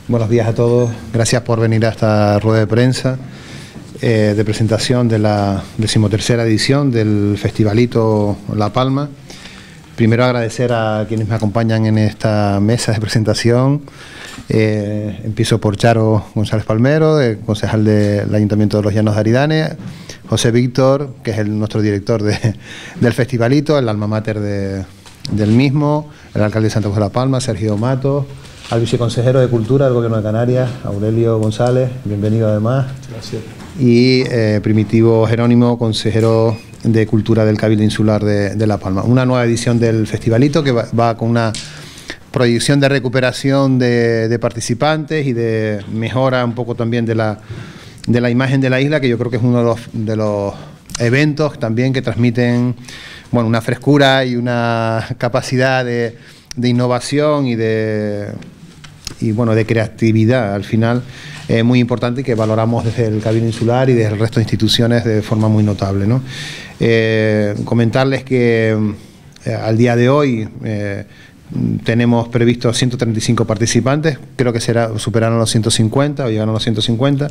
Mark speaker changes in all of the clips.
Speaker 1: Buenos días a todos. Gracias por venir a esta rueda de prensa de presentación de la 13ª edición del Festivalito La Palma. Primero agradecer a quienes me acompañan en esta mesa de presentación. Empiezo por Charo González Palmero, concejal del Ayuntamiento de Los Llanos de Aridane, José Víctor, que es nuestro director del Festivalito, el alma mater del mismo, el alcalde de Santa Cruz de la Palma, Sergio Matos, al viceconsejero de Cultura del Gobierno de Canarias, Aurelio González, bienvenido además.
Speaker 2: Gracias.
Speaker 1: Y Primitivo Jerónimo, consejero de Cultura del Cabildo Insular de La Palma. Una nueva edición del Festivalito que va con una proyección de recuperación de participantes y de mejora un poco también de la imagen de la isla, que yo creo que es uno de los eventos también que transmiten, bueno, una frescura y una capacidad de innovación y de creatividad al final muy importante, y que valoramos desde el Cabildo Insular y desde el resto de instituciones de forma muy notable, ¿no? Comentarles que al día de hoy tenemos previsto 135 participantes, creo que superaron los 150 o llegaron a los 150.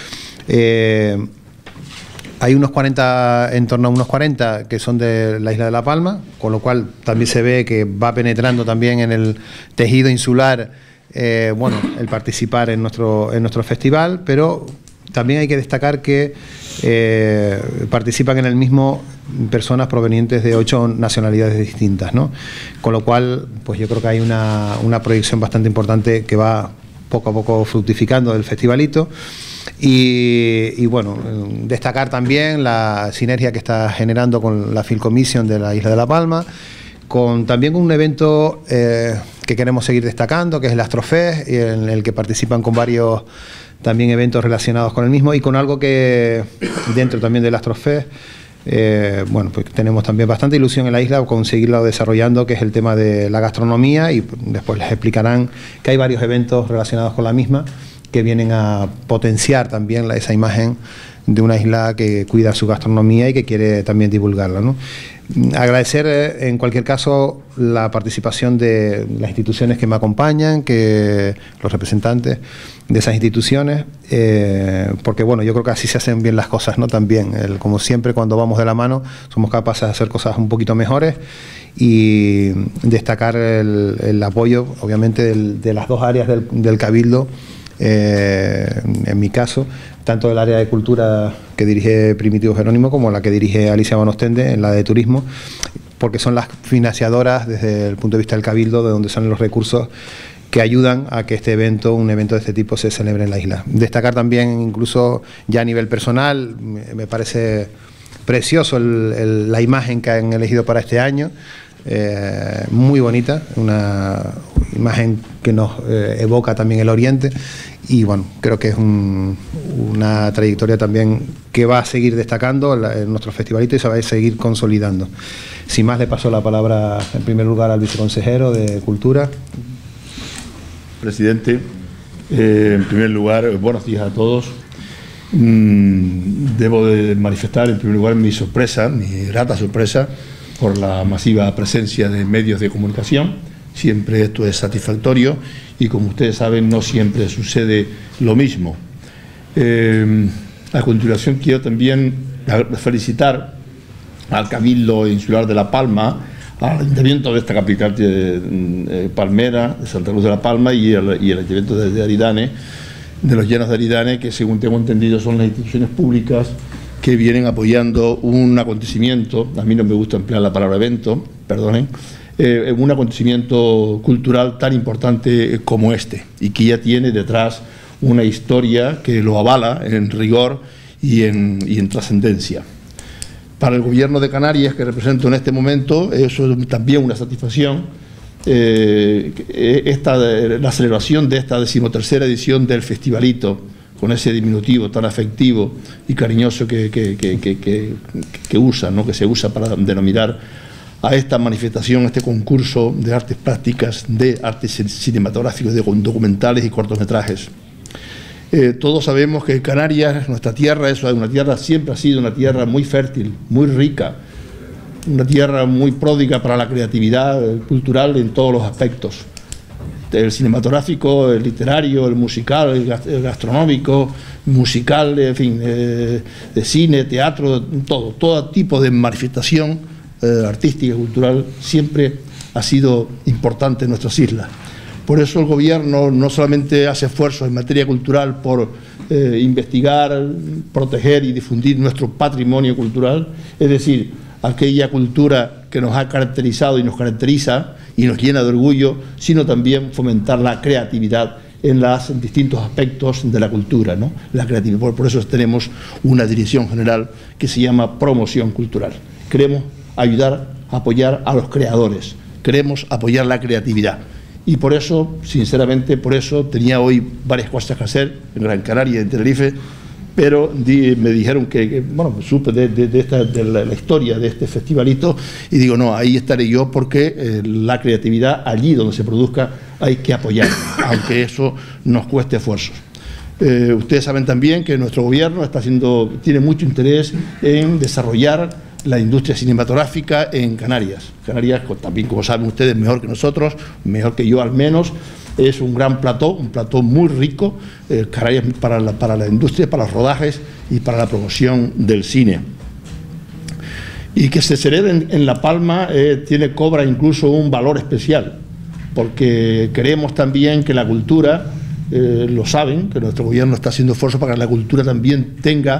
Speaker 1: Hay unos 40, en torno a unos 40 que son de la isla de La Palma, con lo cual también se ve que va penetrando también en el tejido insular el participar en nuestro festival, pero también hay que destacar que participan en el mismo personas provenientes de 8 nacionalidades distintas, ¿no? Con lo cual, pues yo creo que hay una proyección bastante importante que va poco a poco fructificando del festivalito. Y bueno, destacar también la sinergia que está generando con la Film Commission de la isla de La Palma, también con un evento que queremos seguir destacando, que es el Astrofest, en el que participan con varios también eventos relacionados con el mismo, y con algo que dentro también del Astrofest, pues tenemos también bastante ilusión en la isla con seguirlo desarrollando, que es el tema de la gastronomía, y después les explicarán que hay varios eventos relacionados con la misma que vienen a potenciar también esa imagen de una isla que cuida su gastronomía y que quiere también divulgarla, ¿no? Agradecer en cualquier caso la participación de las instituciones que me acompañan, que los representantes de esas instituciones, porque bueno, yo creo que así se hacen bien las cosas, ¿no? También, como siempre, cuando vamos de la mano, somos capaces de hacer cosas un poquito mejores, y destacar el apoyo, obviamente, de las dos áreas del Cabildo. En mi caso, tanto del área de cultura que dirige Primitivo Jerónimo como la que dirige Alicia Bonostende en la de turismo, porque son las financiadoras desde el punto de vista del Cabildo, de donde salen los recursos que ayudan a que un evento de este tipo se celebre en la isla. Destacar también, incluso ya a nivel personal, me parece precioso la imagen que han elegido para este año. Muy bonita, una imagen que nos evoca también el Oriente, y bueno, creo que es una trayectoria también que va a seguir destacando en nuestro festivalito y se va a seguir consolidando. Sin más, le paso la palabra en primer lugar al viceconsejero de Cultura.
Speaker 2: Presidente, en primer lugar, buenos días a todos. Debo de manifestar en primer lugar mi grata sorpresa por la masiva presencia de medios de comunicación. Siempre esto es satisfactorio y, como ustedes saben, no siempre sucede lo mismo. A continuación quiero también felicitar al Cabildo Insular de La Palma, al Ayuntamiento de esta capital palmera, de Santa Cruz de la Palma, y el Ayuntamiento de Aridane, de Los Llanos de Aridane, que según tengo entendido son las instituciones públicas que vienen apoyando un acontecimiento, a mí no me gusta emplear la palabra evento, perdonen, un acontecimiento cultural tan importante como este, y que ya tiene detrás una historia que lo avala en rigor y en trascendencia. Para el Gobierno de Canarias, que represento en este momento, eso es también una satisfacción, la celebración de esta 13ª edición del Festivalito, con ese diminutivo tan afectivo y cariñoso que usa, ¿no? Que se usa para denominar a esta manifestación, a este concurso de artes plásticas, de artes cinematográficos, de documentales y cortometrajes. Todos sabemos que Canarias, nuestra tierra, siempre ha sido una tierra muy fértil, muy rica, una tierra muy pródiga para la creatividad cultural en todos los aspectos. el cinematográfico, el literario, el musical, el gastronómico, musical, en fin, de cine, teatro, todo tipo de manifestación artística y cultural siempre ha sido importante en nuestras islas. Por eso el gobierno no solamente hace esfuerzos en materia cultural por investigar, proteger y difundir nuestro patrimonio cultural, es decir, aquella cultura que nos ha caracterizado y nos caracteriza y nos llena de orgullo, sino también fomentar la creatividad en los distintos aspectos de la cultura, ¿no? La creatividad. Por eso tenemos una dirección general que se llama Promoción Cultural. Queremos ayudar, apoyar a los creadores, queremos apoyar la creatividad. Y por eso, sinceramente, por eso tenía hoy varias cosas que hacer en Gran Canaria y en Tenerife, pero me dijeron bueno, supe de la historia de este festivalito y digo, no, ahí estaré yo porque la creatividad allí donde se produzca hay que apoyar, aunque eso nos cueste esfuerzos. Ustedes saben también que nuestro gobierno tiene mucho interés en desarrollar la industria cinematográfica en Canarias. Canarias, también como saben ustedes, mejor que nosotros, mejor que yo al menos, es un gran plató, un plató muy rico, Canarias para la industria, para los rodajes y para la promoción del cine. Y que se celebre en La Palma cobra incluso un valor especial, porque queremos también que la cultura, lo saben, que nuestro gobierno está haciendo esfuerzos para que la cultura también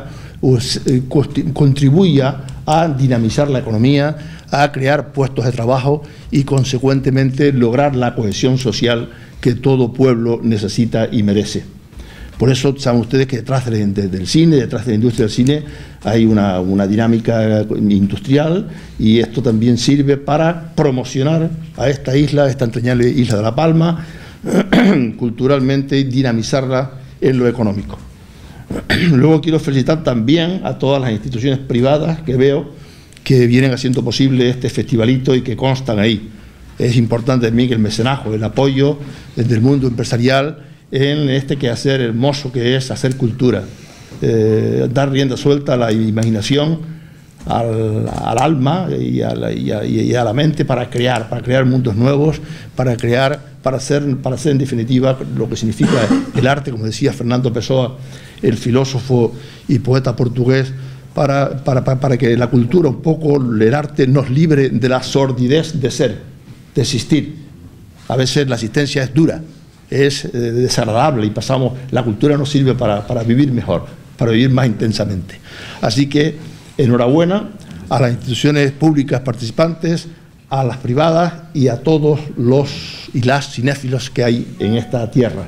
Speaker 2: contribuya a dinamizar la economía, a crear puestos de trabajo y consecuentemente lograr la cohesión social que todo pueblo necesita y merece. Por eso saben ustedes que detrás del cine, detrás de la industria del cine, hay una dinámica industrial y esto también sirve para promocionar a esta isla, esta entrañable isla de La Palma, culturalmente y dinamizarla en lo económico. Luego quiero felicitar también a todas las instituciones privadas que veo que vienen haciendo posible este festivalito y que constan ahí. Es importante también que el mecenazgo, el apoyo del mundo empresarial en este quehacer hermoso que es hacer cultura, dar rienda suelta a la imaginación, al alma y a la mente para crear mundos nuevos, para hacer en definitiva lo que significa el arte, como decía Fernando Pessoa, el filósofo y poeta portugués, para que la cultura, un poco el arte, nos libre de la sordidez de ser, de existir. A veces la existencia es dura, es desagradable y la cultura nos sirve para vivir mejor, para vivir más intensamente. Así que enhorabuena a las instituciones públicas participantes, a las privadas y a todos los y las cinéfilos que hay en esta tierra.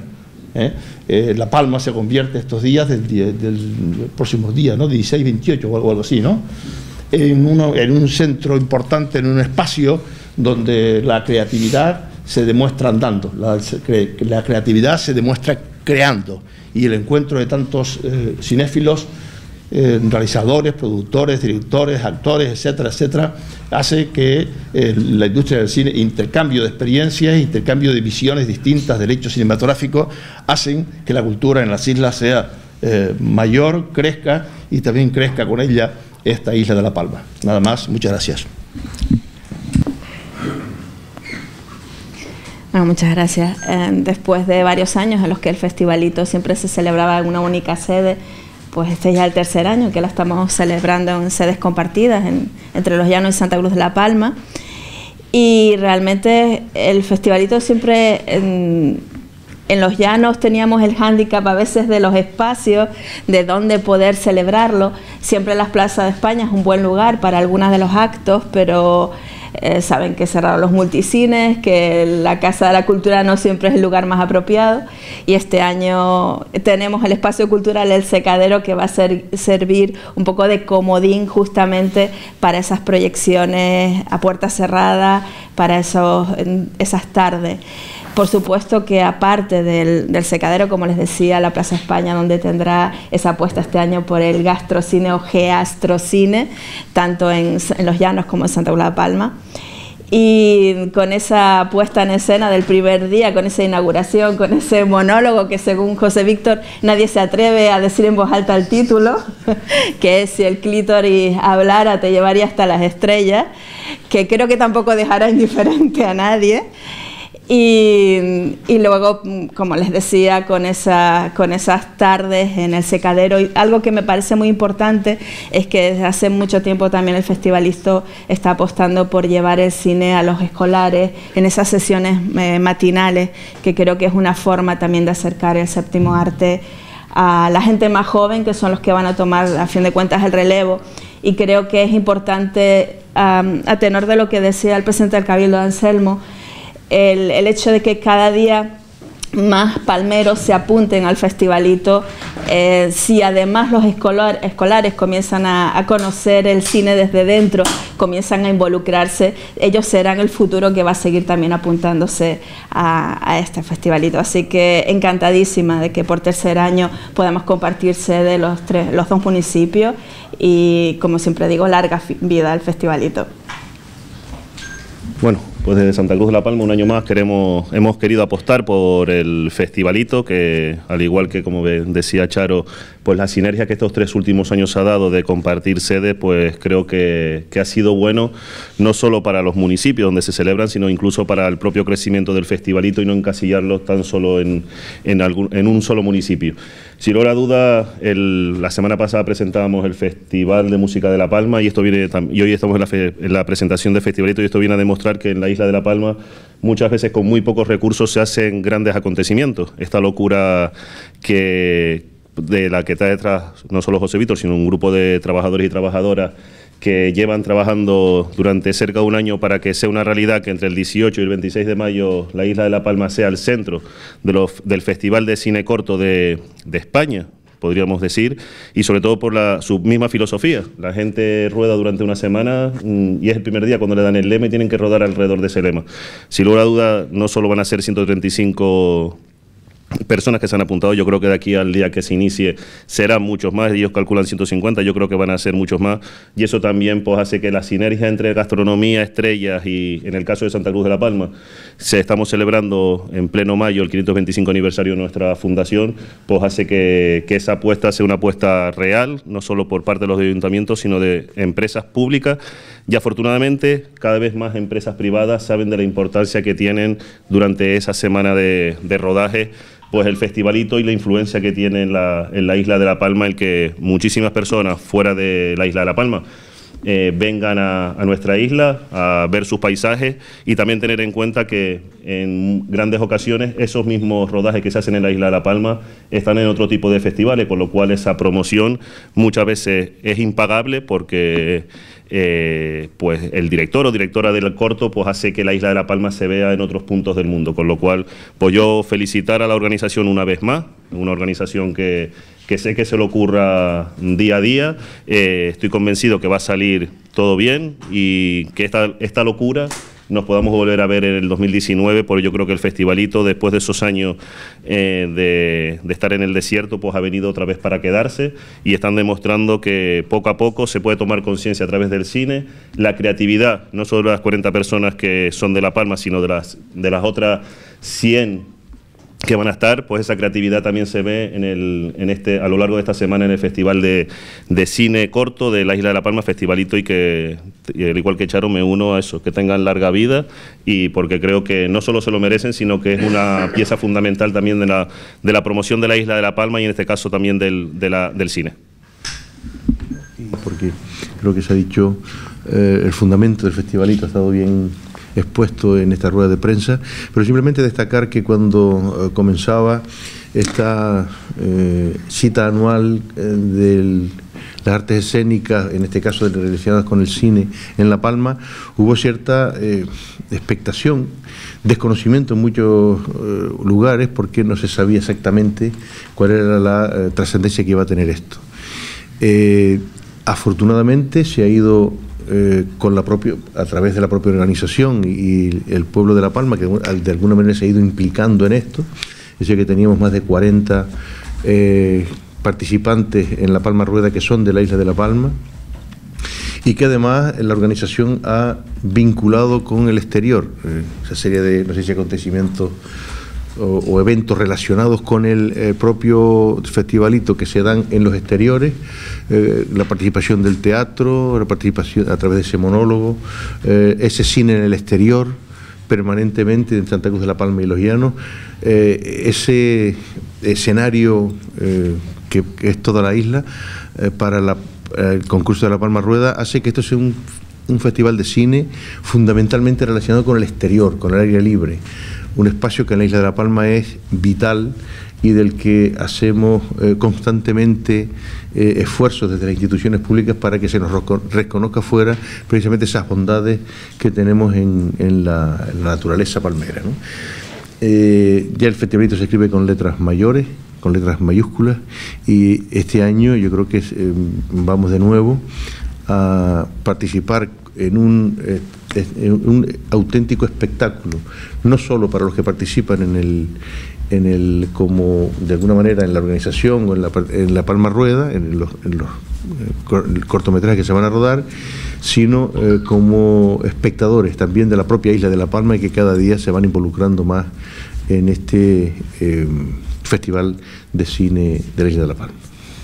Speaker 2: La Palma se convierte estos días del próximo día, ¿no? 16, 28 o algo así, ¿no? En un centro importante, en un espacio donde la creatividad se demuestra andando, la creatividad se demuestra creando, y el encuentro de tantos cinéfilos, realizadores, productores, directores, actores, etcétera, etcétera, hace que la industria del cine, intercambio de experiencias, intercambio de visiones distintas del hecho cinematográfico, hacen que la cultura en las islas sea mayor, crezca y también crezca con ella esta isla de La Palma. Nada más, muchas gracias.
Speaker 3: Bueno, muchas gracias. Después de varios años en los que el festivalito siempre se celebraba en una única sede, pues este ya es el tercer año que la estamos celebrando en sedes compartidas entre Los Llanos y Santa Cruz de La Palma. Y realmente el festivalito siempre en Los Llanos teníamos el hándicap a veces de los espacios, de dónde poder celebrarlo. Siempre las plazas de España es un buen lugar para algunos de los actos, pero saben que cerraron los multicines, que la Casa de la Cultura no siempre es el lugar más apropiado, y este año tenemos el espacio cultural El Secadero, que va a servir un poco de comodín justamente para esas proyecciones a puerta cerrada, para esas tardes. Por supuesto que aparte del Secadero, como les decía, la Plaza España, donde tendrá esa apuesta este año por el gastrocine o geastrocine, tanto en Los Llanos como en Santa Cruz de La Palma. Y con esa puesta en escena del primer día, con esa inauguración, con ese monólogo que según José Víctor nadie se atreve a decir en voz alta el título, que es: si el clítoris hablara te llevaría hasta las estrellas, que creo que tampoco dejará indiferente a nadie. Y luego, como les decía, con esas tardes en el secadero. Y algo que me parece muy importante es que desde hace mucho tiempo también el Festivalito está apostando por llevar el cine a los escolares en esas sesiones matinales, que creo que es una forma también de acercar el séptimo arte a la gente más joven, que son los que van a tomar a fin de cuentas el relevo. Y creo que es importante, a tenor de lo que decía el presidente del Cabildo, Anselmo, el hecho de que cada día más palmeros se apunten al Festivalito. Si además los escolares comienzan a conocer el cine desde dentro, comienzan a involucrarse, ellos serán el futuro que va a seguir también apuntándose a este Festivalito. Así que encantadísima de que por tercer año podamos compartir sede los dos municipios y, como siempre digo, larga vida al Festivalito.
Speaker 4: Bueno, pues desde Santa Cruz de la Palma un año más hemos querido apostar por el Festivalito, que al igual que, como decía Charo, pues la sinergia que estos 3 últimos años ha dado de compartir sede, pues creo que ha sido bueno no solo para los municipios donde se celebran, sino incluso para el propio crecimiento del Festivalito y no encasillarlo tan solo en un solo municipio. Sin lugar a duda, la semana pasada presentábamos el Festival de Música de La Palma y hoy estamos en la presentación del Festivalito, y esto viene a demostrar que en la isla de La Palma muchas veces con muy pocos recursos se hacen grandes acontecimientos. Esta locura de la que está detrás no solo José Víctor, sino un grupo de trabajadores y trabajadoras que llevan trabajando durante cerca de un año para que sea una realidad que entre el 18 y el 26 de mayo la isla de La Palma sea el centro del Festival de Cine Corto de España, podríamos decir, y sobre todo por su misma filosofía. La gente rueda durante una semana y es el primer día cuando le dan el lema y tienen que rodar alrededor de ese lema. Sin lugar a duda, no solo van a ser 135 personas que se han apuntado, yo creo que de aquí al día que se inicie serán muchos más, ellos calculan 150, yo creo que van a ser muchos más, y eso también pues hace que la sinergia entre gastronomía, estrellas y, en el caso de Santa Cruz de la Palma, estamos celebrando en pleno mayo el 525 aniversario de nuestra fundación, pues hace que esa apuesta sea una apuesta real, no solo por parte de los ayuntamientos, sino de empresas públicas, y afortunadamente cada vez más empresas privadas saben de la importancia que tienen durante esa semana de rodaje, pues el Festivalito y la influencia que tiene en la isla de La Palma, el que muchísimas personas fuera de la isla de La Palma vengan a nuestra isla a ver sus paisajes, y también tener en cuenta que en grandes ocasiones esos mismos rodajes que se hacen en la isla de La Palma están en otro tipo de festivales, con lo cual esa promoción muchas veces es impagable porque pues el director o directora del corto pues hace que la isla de La Palma se vea en otros puntos del mundo, con lo cual pues yo felicitar a la organización una vez más, una organización que sé que se le ocurra día a día, estoy convencido que va a salir todo bien y que esta locura nos podamos volver a ver en el 2019, porque yo creo que el Festivalito, después de esos años de estar en el desierto, pues ha venido otra vez para quedarse, y están demostrando que poco a poco se puede tomar conciencia a través del cine, la creatividad, no solo de las 40 personas que son de La Palma, sino de las otras 100 que van a estar, pues esa creatividad también se ve a lo largo de esta semana en el Festival de Cine Corto de la Isla de La Palma, Festivalito, y al igual que Charo me uno a eso, que tengan larga vida, y porque creo que no solo se lo merecen, sino que es una pieza fundamental también de la promoción de la Isla de La Palma y en este caso también del cine.
Speaker 2: Porque creo que se ha dicho, el fundamento del Festivalito ha estado bien expuesto en esta rueda de prensa, pero simplemente destacar que cuando comenzaba esta cita anual de las artes escénicas, en este caso relacionadas con el cine en La Palma, hubo cierta expectación, desconocimiento en muchos lugares, porque no se sabía exactamente cuál era la trascendencia que iba a tener esto. Afortunadamente se ha ido a través de la propia organización y el pueblo de La Palma, que de alguna manera se ha ido implicando en esto. Es decir, que teníamos más de 40 participantes en La Palma Rueda que son de la isla de La Palma, y que además la organización ha vinculado con el exterior esa serie de, no sé si acontecimientos o eventos relacionados con el propio Festivalito que se dan en los exteriores, la participación del teatro, la participación a través de ese monólogo, ese cine en el exterior, permanentemente en Santa Cruz de la Palma y Los Llanos. Ese escenario que es toda la isla para el concurso de la Palma Rueda hace que esto sea un festival de cine fundamentalmente relacionado con el exterior, con el aire libre, un espacio que en la isla de La Palma es vital y del que hacemos constantemente esfuerzos desde las instituciones públicas para que se nos reconozca fuera precisamente esas bondades que tenemos en la naturaleza palmera, ¿no? Ya el festivalito se escribe con letras mayores, con letras mayúsculas, y este año yo creo que vamos de nuevo a participar en un auténtico espectáculo, no solo para los que participan como de alguna manera en la organización o en la Palma Rueda, en los cortometrajes que se van a rodar, sino como espectadores también de la propia isla de La Palma, y que cada día se van involucrando más en este Festival de Cine de la isla de La Palma.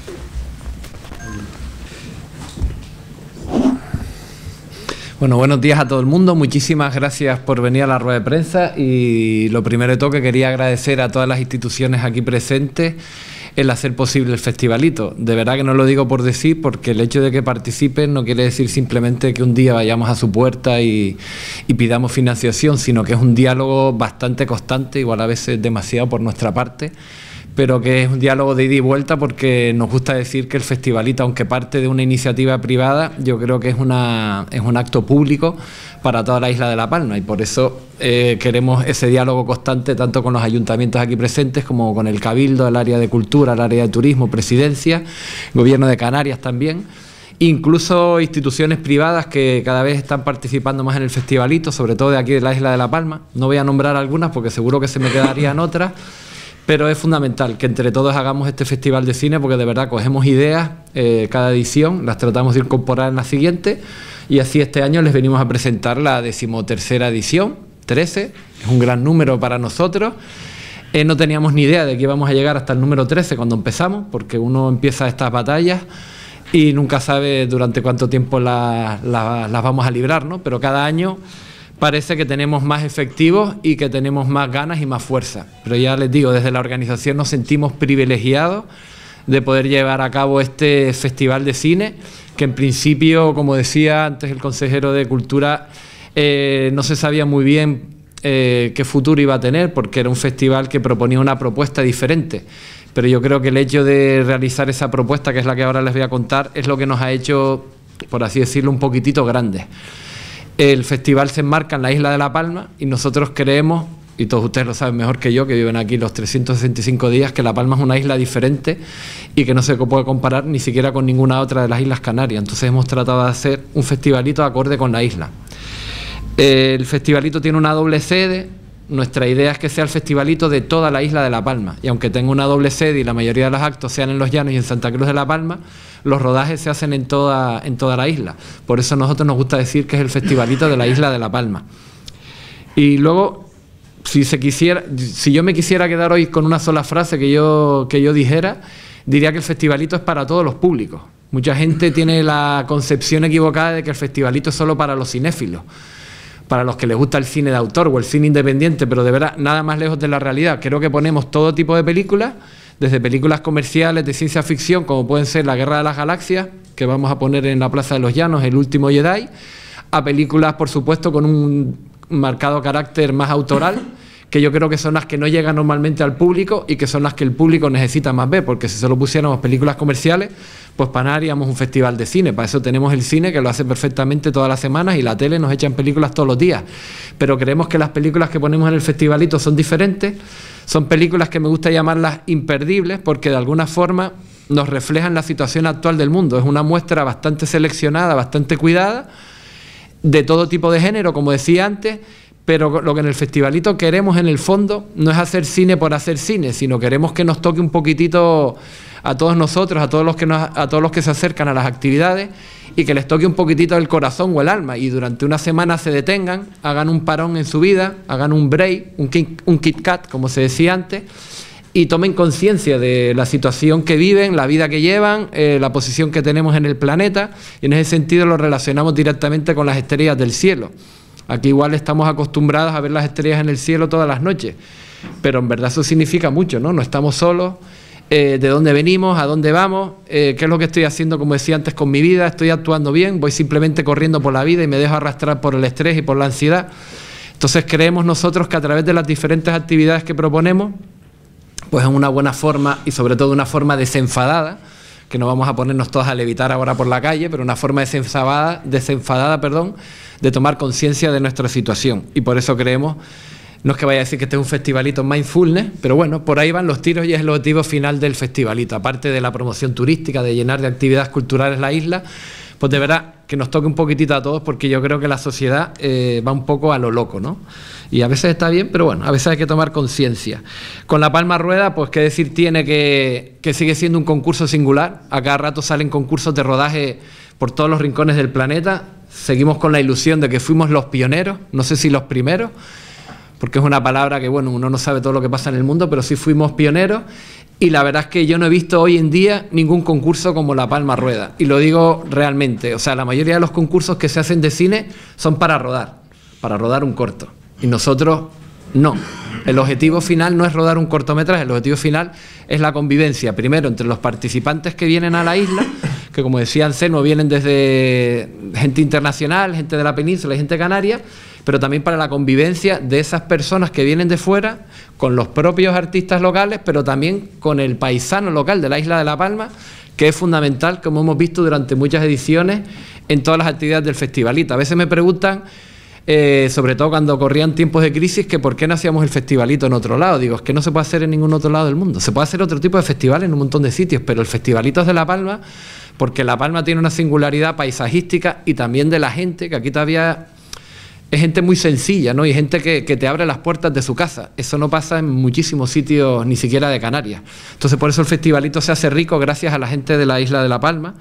Speaker 5: Bueno, buenos días a todo el mundo, muchísimas gracias por venir a la rueda de prensa, y lo primero de todo que quería agradecer a todas las instituciones aquí presentes el hacer posible el festivalito. De verdad que no lo digo por decir, porque el hecho de que participen no quiere decir simplemente que un día vayamos a su puerta y pidamos financiación, sino que es un diálogo bastante constante, igual a veces demasiado por nuestra parte, pero que es un diálogo de ida y vuelta, porque nos gusta decir que el festivalito, aunque parte de una iniciativa privada, yo creo que es un acto público para toda la isla de La Palma, y por eso queremos ese diálogo constante tanto con los ayuntamientos aquí presentes como con el Cabildo, el área de cultura, el área de turismo, Presidencia, Gobierno de Canarias también, incluso instituciones privadas que cada vez están participando más en el festivalito, sobre todo de aquí de la isla de La Palma. No voy a nombrar algunas porque seguro que se me quedarían otras, pero es fundamental que entre todos hagamos este festival de cine, porque de verdad cogemos ideas cada edición, las tratamos de incorporar en la siguiente, y así este año les venimos a presentar la 13ª edición, 13, es un gran número para nosotros. No teníamos ni idea de que íbamos a llegar hasta el número 13 cuando empezamos, porque uno empieza estas batallas y nunca sabe durante cuánto tiempo las vamos a librar, ¿no? Pero cada año parece que tenemos más efectivos y que tenemos más ganas y más fuerza. Pero ya les digo, desde la organización nos sentimos privilegiados de poder llevar a cabo este festival de cine, que en principio, como decía antes el consejero de Cultura, no se sabía muy bien qué futuro iba a tener, porque era un festival que proponía una propuesta diferente. Pero yo creo que el hecho de realizar esa propuesta, que es la que ahora les voy a contar, es lo que nos ha hecho, por así decirlo, un poquitito grandes. El festival se enmarca en la isla de La Palma y nosotros creemos, y todos ustedes lo saben mejor que yo, que viven aquí los 365 días, que La Palma es una isla diferente y que no se puede comparar ni siquiera con ninguna otra de las Islas Canarias. Entonces hemos tratado de hacer un festivalito acorde con la isla. El festivalito tiene una doble sede. Nuestra idea es que sea el festivalito de toda la isla de La Palma, y aunque tenga una doble sede y la mayoría de los actos sean en Los Llanos y en Santa Cruz de La Palma, los rodajes se hacen en toda la isla. Por eso a nosotros nos gusta decir que es el festivalito de la isla de La Palma. Y luego, si yo me quisiera quedar hoy con una sola frase que yo dijera, diría que el festivalito es para todos los públicos. Mucha gente tiene la concepción equivocada de que el festivalito es solo para los cinéfilos, para los que les gusta el cine de autor o el cine independiente, pero de verdad nada más lejos de la realidad. Creo que ponemos todo tipo de películas, desde películas comerciales de ciencia ficción, como pueden ser La Guerra de las Galaxias, que vamos a poner en la Plaza de los Llanos, El Último Jedi, a películas, por supuesto, con un marcado carácter más autoral, que yo creo que son las que no llegan normalmente al público y que son las que el público necesita más ver, porque si solo pusiéramos películas comerciales, pues para nada haríamos un festival de cine. Para eso tenemos el cine, que lo hace perfectamente todas las semanas, y la tele nos echan películas todos los días. Pero creemos que las películas que ponemos en el festivalito son diferentes, son películas que me gusta llamarlas imperdibles, porque de alguna forma nos reflejan la situación actual del mundo. Es una muestra bastante seleccionada, bastante cuidada, de todo tipo de género, como decía antes, pero lo que en el festivalito queremos en el fondo no es hacer cine por hacer cine, sino queremos que nos toque un poquitito a todos nosotros, a todos los que se acercan a las actividades, y que les toque un poquitito el corazón o el alma, y durante una semana se detengan, hagan un parón en su vida, hagan un break, un Kit Kat, como se decía antes, y tomen conciencia de la situación que viven, la vida que llevan, la posición que tenemos en el planeta, y en ese sentido lo relacionamos directamente con las estrellas del cielo. Aquí igual estamos acostumbrados a ver las estrellas en el cielo todas las noches, pero en verdad eso significa mucho, ¿no? No estamos solos, de dónde venimos, a dónde vamos, qué es lo que estoy haciendo, como decía antes, con mi vida, estoy actuando bien, voy simplemente corriendo por la vida y me dejo arrastrar por el estrés y por la ansiedad. Entonces creemos nosotros que a través de las diferentes actividades que proponemos, pues es una buena forma y sobre todo una forma desenfadada, que no vamos a ponernos todos a levitar ahora por la calle, pero una forma desenfadada, de tomar conciencia de nuestra situación. Y por eso creemos, no es que vaya a decir que este es un festivalito mindfulness, pero bueno, por ahí van los tiros y es el objetivo final del festivalito. Aparte de la promoción turística, de llenar de actividades culturales la isla, pues de verdad que nos toque un poquitito a todos, porque yo creo que la sociedad va un poco a lo loco, ¿no? Y a veces está bien, pero bueno, a veces hay que tomar conciencia. Con la Palma Rueda, pues qué decir tiene que sigue siendo un concurso singular. A cada rato salen concursos de rodaje por todos los rincones del planeta. Seguimos con la ilusión de que fuimos los pioneros, no sé si los primeros, porque es una palabra que, bueno, uno no sabe todo lo que pasa en el mundo, pero sí fuimos pioneros. Y la verdad es que yo no he visto hoy en día ningún concurso como la Palma Rueda. Y lo digo realmente, o sea, la mayoría de los concursos que se hacen de cine son para rodar un corto. Y nosotros no. El objetivo final no es rodar un cortometraje, el objetivo final es la convivencia, primero entre los participantes que vienen a la isla, que como decía Anselmo, vienen desde gente internacional, gente de la península y gente canaria, pero también para la convivencia de esas personas que vienen de fuera, con los propios artistas locales, pero también con el paisano local de la isla de La Palma, que es fundamental, como hemos visto durante muchas ediciones, en todas las actividades del festivalito. A veces me preguntan, sobre todo cuando corrían tiempos de crisis, que por qué no hacíamos el festivalito en otro lado. Digo, es que no se puede hacer en ningún otro lado del mundo. Se puede hacer otro tipo de festival en un montón de sitios, pero el festivalito es de La Palma, porque La Palma tiene una singularidad paisajística y también de la gente, que aquí todavía es gente muy sencilla, ¿no? Y gente que te abre las puertas de su casa. Eso no pasa en muchísimos sitios, ni siquiera de Canarias. Entonces, por eso el festivalito se hace rico gracias a la gente de la isla de La Palma.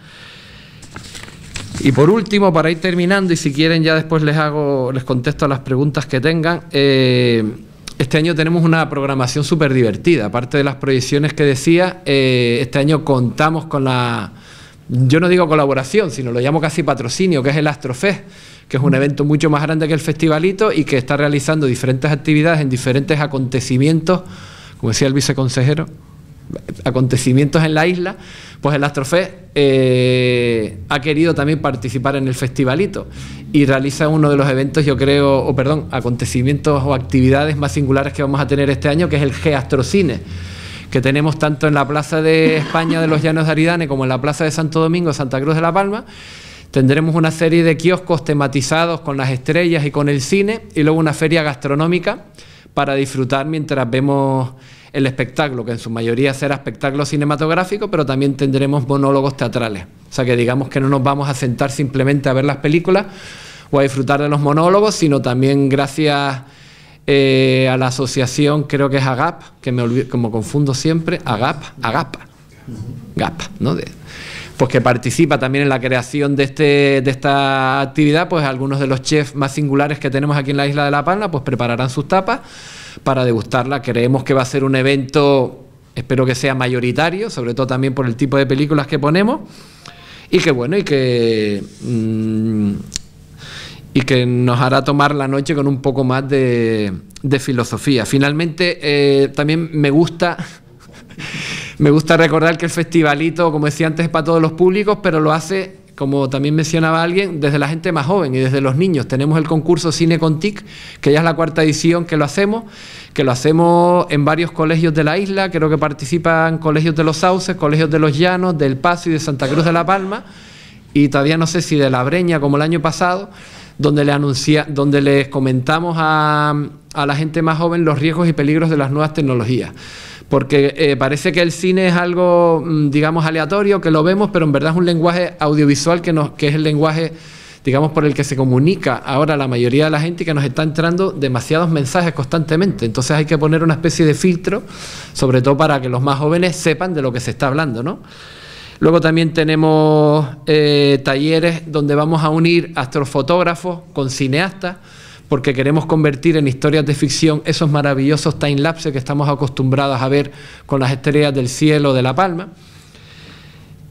Speaker 5: Y por último, para ir terminando, y si quieren ya después les contesto a las preguntas que tengan, este año tenemos una programación súper divertida. Aparte de las proyecciones que decía, este año contamos con la, yo no digo colaboración, sino lo llamo casi patrocinio, que es el Astrofest, que es un evento mucho más grande que el festivalito y que está realizando diferentes actividades en diferentes acontecimientos, como decía el viceconsejero, acontecimientos en la isla. Pues el Astrofest ha querido también participar en el festivalito y realiza uno de los eventos, yo creo, acontecimientos o actividades más singulares que vamos a tener este año, que es el Geastrocine, que tenemos tanto en la Plaza de España de los Llanos de Aridane como en la Plaza de Santo Domingo, Santa Cruz de La Palma. Tendremos una serie de kioscos tematizados con las estrellas y con el cine, y luego una feria gastronómica para disfrutar mientras vemos el espectáculo, que en su mayoría será espectáculo cinematográfico, pero también tendremos monólogos teatrales. O sea que digamos que no nos vamos a sentar simplemente a ver las películas o a disfrutar de los monólogos, sino también gracias a la asociación, creo que es AGAP, que me olvido, como confundo siempre, GAP, ¿no? Pues que participa también en la creación de esta actividad. Pues algunos de los chefs más singulares que tenemos aquí en la isla de La Palma pues prepararán sus tapas para degustarla. Creemos que va a ser un evento, espero que sea mayoritario, sobre todo también por el tipo de películas que ponemos, y que bueno, y que nos hará tomar la noche con un poco más de filosofía. Finalmente, también me gusta recordar que el festivalito, como decía antes, es para todos los públicos, pero lo hace, como también mencionaba alguien, desde la gente más joven y desde los niños. Tenemos el concurso Cine con TIC, que ya es la 4ª edición que lo hacemos en varios colegios de la isla. Creo que participan colegios de Los Sauces, colegios de Los Llanos, del Paso y de Santa Cruz de La Palma, y todavía no sé si de La Breña, como el año pasado, donde les comentamos a la gente más joven los riesgos y peligros de las nuevas tecnologías. Porque parece que el cine es algo, digamos, aleatorio, que lo vemos, pero en verdad es un lenguaje audiovisual que es el lenguaje, digamos, por el que se comunica ahora la mayoría de la gente, y que nos está entrando demasiados mensajes constantemente. Entonces hay que poner una especie de filtro, sobre todo para que los más jóvenes sepan de lo que se está hablando, ¿no? Luego también tenemos talleres donde vamos a unir astrofotógrafos con cineastas, porque queremos convertir en historias de ficción esos maravillosos timelapses que estamos acostumbrados a ver con las estrellas del cielo de La Palma.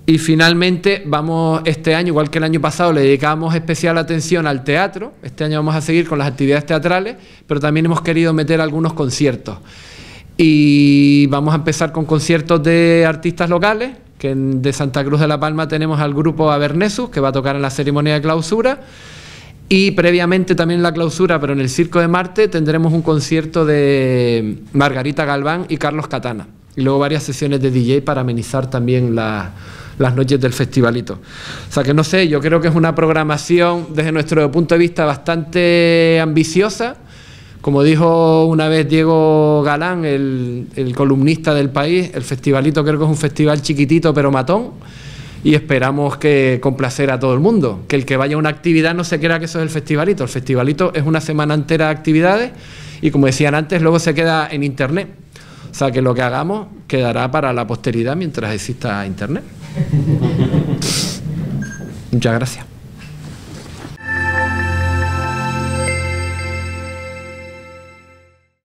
Speaker 5: Y finalmente vamos este año, igual que el año pasado, le dedicamos especial atención al teatro. Este año vamos a seguir con las actividades teatrales, pero también hemos querido meter algunos conciertos. Y vamos a empezar con conciertos de artistas locales, que de Santa Cruz de la Palma tenemos al grupo Avernesus, que va a tocar en la ceremonia de clausura. Y previamente también en la clausura, pero en el Circo de Marte, tendremos un concierto de Margarita Galván y Carlos Catana. Y luego varias sesiones de DJ para amenizar también las noches del festivalito. O sea que no sé, yo creo que es una programación desde nuestro punto de vista bastante ambiciosa. Como dijo una vez Diego Galán, el columnista del País, el festivalito creo que es un festival chiquitito pero matón, y esperamos que complacer a todo el mundo. Que el que vaya a una actividad no se crea que eso es el festivalito. El festivalito es una semana entera de actividades y, como decían antes, luego se queda en internet. O sea que lo que hagamos quedará para la posteridad mientras exista internet. Muchas gracias.